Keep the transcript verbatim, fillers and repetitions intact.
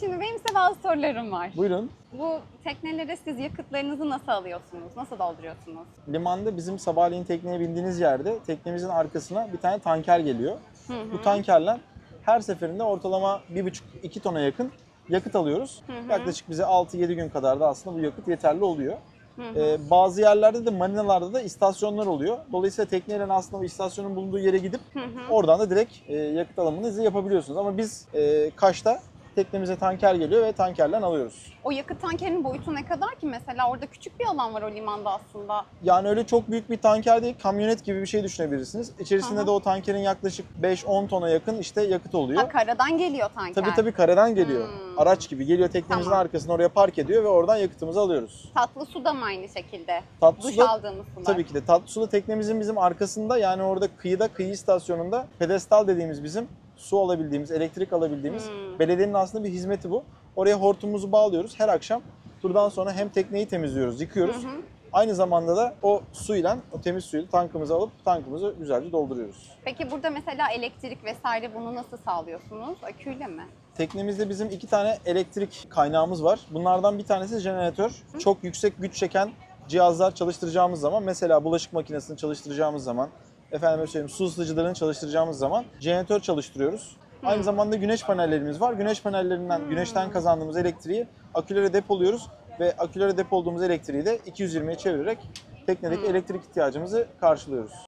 Şimdi benim size bazı sorularım var. Buyurun. Bu teknelere siz yakıtlarınızı nasıl alıyorsunuz? Nasıl dolduruyorsunuz? Limanda bizim sabahleyin tekneye bindiğiniz yerde teknemizin arkasına bir tane tanker geliyor. Hı hı. Bu tankerle her seferinde ortalama bir buçuk iki tona yakın yakıt alıyoruz. Hı hı. Yaklaşık bize altı yedi gün kadar da aslında bu yakıt yeterli oluyor. Hı hı. Ee, bazı yerlerde de marinalarda da istasyonlar oluyor. Dolayısıyla tekneyle aslında o istasyonun bulunduğu yere gidip Hı hı. oradan da direkt e, yakıt alımınızı yapabiliyorsunuz. Ama biz e, Kaş'ta teknemize tanker geliyor ve tankerle alıyoruz. O yakıt tankerinin boyutu ne kadar ki? Mesela orada küçük bir alan var o limanda aslında. Yani öyle çok büyük bir tanker değil, kamyonet gibi bir şey düşünebilirsiniz. İçerisinde Hı hı. de o tankerin yaklaşık beş on tona yakın işte yakıt oluyor. Ha, karadan geliyor tanker. Tabii tabii karadan geliyor. Hmm. Araç gibi geliyor, teknemizin Tamam. arkasına oraya park ediyor ve oradan yakıtımızı alıyoruz. Tatlı su da mı aynı şekilde? Tatlı Duş su da- aldığımız sular. Tabii ki de tatlı suda teknemizin bizim arkasında, yani orada kıyıda, kıyı istasyonunda pedestal dediğimiz bizim su alabildiğimiz, elektrik alabildiğimiz Hmm. belediyenin aslında bir hizmeti bu. Oraya hortumumuzu bağlıyoruz. Her akşam turdan sonra hem tekneyi temizliyoruz, yıkıyoruz. Hı hı. Aynı zamanda da o suyla, o temiz suyu tankımıza alıp tankımızı güzelce dolduruyoruz. Peki burada mesela elektrik vesaire bunu nasıl sağlıyorsunuz? Aküyle mi? Teknemizde bizim iki tane elektrik kaynağımız var. Bunlardan bir tanesi jeneratör. Çok yüksek güç çeken cihazlar çalıştıracağımız zaman, mesela bulaşık makinesini çalıştıracağımız zaman, efendim söyleyeyim su ısıtıcılarını çalıştıracağımız zaman jeneratör çalıştırıyoruz. Aynı zamanda güneş panellerimiz var. Güneş panellerinden, güneşten kazandığımız elektriği akülere depoluyoruz ve akülere depolduğumuz elektriği de iki yüz yirmiye çevirerek teknedeki elektrik ihtiyacımızı karşılıyoruz.